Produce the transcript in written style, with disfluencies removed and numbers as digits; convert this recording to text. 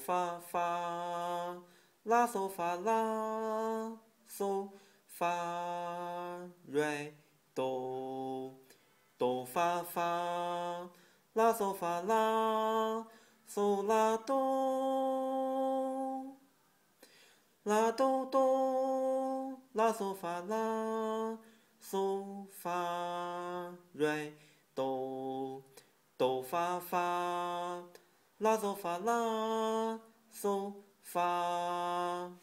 发发，拉嗦发拉嗦发瑞哆，哆发发，拉嗦发拉嗦拉哆，拉哆哆，拉嗦发拉嗦发瑞哆，哆发发。拉嗦发拉嗦发。